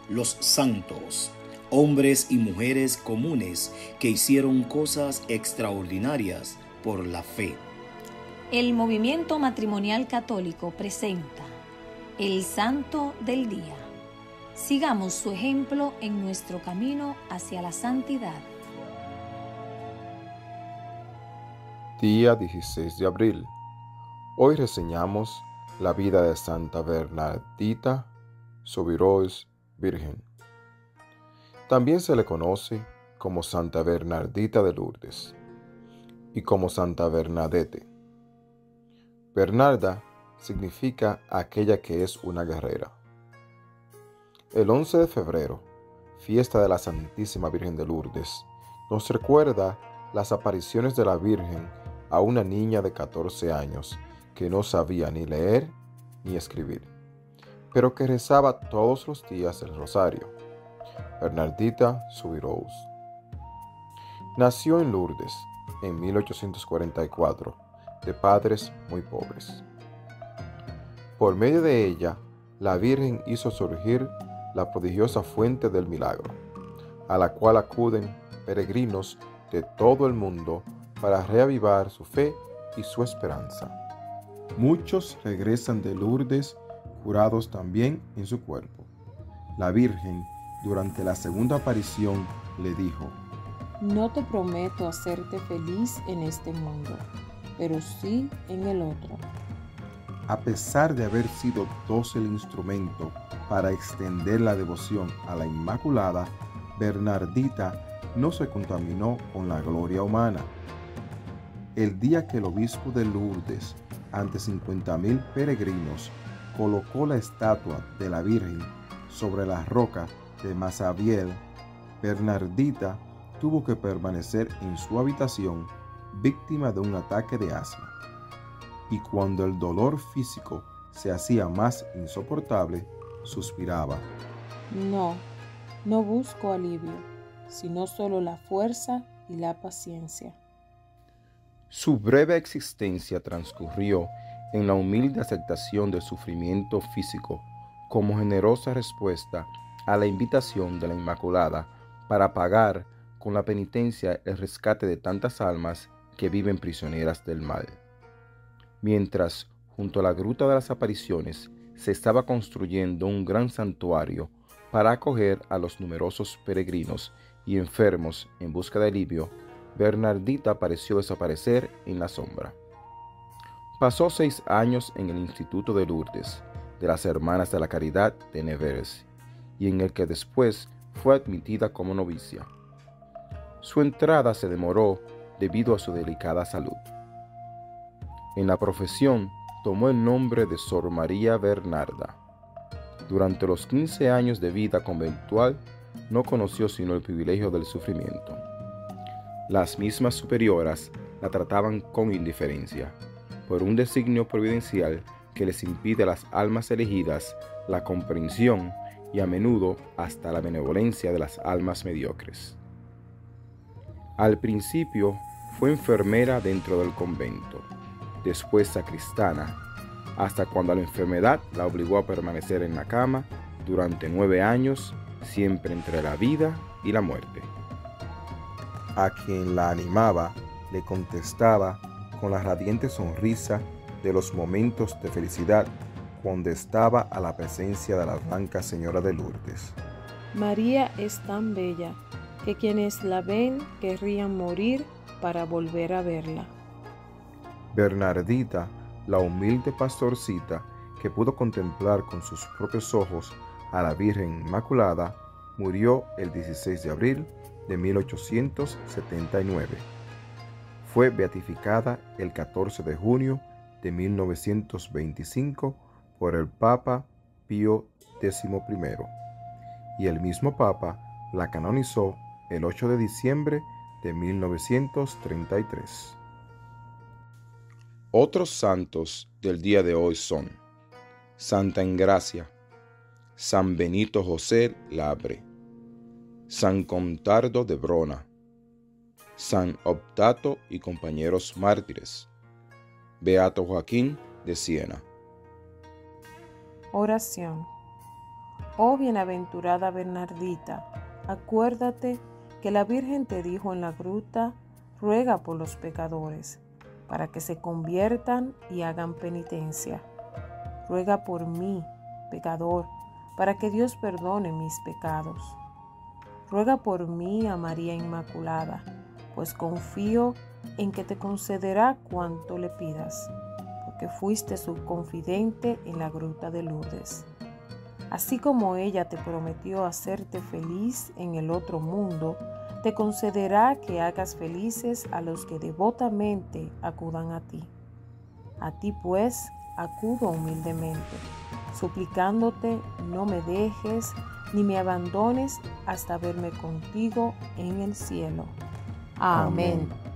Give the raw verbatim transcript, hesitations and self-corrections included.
Los santos, hombres y mujeres comunes que hicieron cosas extraordinarias por la fe. El movimiento matrimonial católico presenta el Santo del Día. Sigamos su ejemplo en nuestro camino hacia la santidad. Día dieciséis de abril. Hoy reseñamos la vida de Santa Bernardita Soubirous Virgen. También se le conoce como Santa Bernardita de Lourdes y como Santa Bernadette. Bernarda significa aquella que es una guerrera. El once de febrero, fiesta de la Santísima Virgen de Lourdes, nos recuerda las apariciones de la Virgen a una niña de catorce años que no sabía ni leer ni escribir, pero que rezaba todos los días el rosario. Bernardita Soubirous nació en Lourdes en mil ochocientos cuarenta y cuatro, de padres muy pobres. Por medio de ella, la Virgen hizo surgir la prodigiosa fuente del milagro, a la cual acuden peregrinos de todo el mundo para reavivar su fe y su esperanza. Muchos regresan de Lourdes curados también en su cuerpo. La Virgen, durante la segunda aparición, le dijo: No te prometo hacerte feliz en este mundo, pero sí en el otro. A pesar de haber sido dócil instrumento para extender la devoción a la Inmaculada, Bernardita no se contaminó con la gloria humana. El día que el obispo de Lourdes, ante cincuenta mil peregrinos, colocó la estatua de la Virgen sobre la roca de Massabielle, Bernardita tuvo que permanecer en su habitación víctima de un ataque de asma. Y cuando el dolor físico se hacía más insoportable, suspiraba: No, no busco alivio, sino solo la fuerza y la paciencia. Su breve existencia transcurrió en la humilde aceptación del sufrimiento físico como generosa respuesta a la invitación de la Inmaculada para pagar con la penitencia el rescate de tantas almas que viven prisioneras del mal. Mientras, junto a la Gruta de las Apariciones, se estaba construyendo un gran santuario para acoger a los numerosos peregrinos y enfermos en busca de alivio, Bernardita pareció desaparecer en la sombra. Pasó seis años en el Instituto de Lourdes de las Hermanas de la Caridad de Nevers, y en el que después fue admitida como novicia. Su entrada se demoró debido a su delicada salud. En la profesión tomó el nombre de Sor María Bernarda. Durante los quince años de vida conventual no conoció sino el privilegio del sufrimiento. Las mismas superioras la trataban con indiferencia, por un designio providencial que les impide a las almas elegidas la comprensión y a menudo hasta la benevolencia de las almas mediocres. Al principio fue enfermera dentro del convento, después sacristana, hasta cuando la enfermedad la obligó a permanecer en la cama durante nueve años, siempre entre la vida y la muerte. A quien la animaba le contestaba con la radiante sonrisa de los momentos de felicidad cuando estaba a la presencia de la Blanca Señora de Lourdes. María es tan bella que quienes la ven querrían morir para volver a verla. Bernardita, la humilde pastorcita que pudo contemplar con sus propios ojos a la Virgen Inmaculada, murió el dieciséis de abril de mil ochocientos setenta y nueve. Fue beatificada el catorce de junio de mil novecientos veinticinco por el Papa Pío décimo primero, y el mismo Papa la canonizó el ocho de diciembre de mil novecientos treinta y tres. Otros santos del día de hoy son Santa Engracia, San Benito José Labre, San Contardo de Brona, San Optato y compañeros mártires, Beato Joaquín de Siena. Oración. Oh bienaventurada Bernardita, acuérdate que la Virgen te dijo en la gruta: ruega por los pecadores, para que se conviertan y hagan penitencia. Ruega por mí, pecador, para que Dios perdone mis pecados. Ruega por mí a María Inmaculada, pues confío en que te concederá cuanto le pidas, porque fuiste su confidente en la gruta de Lourdes. Así como ella te prometió hacerte feliz en el otro mundo, te concederá que hagas felices a los que devotamente acudan a ti. A ti pues acudo humildemente, suplicándote no me dejes ni me abandones hasta verme contigo en el cielo. Amén. Amén.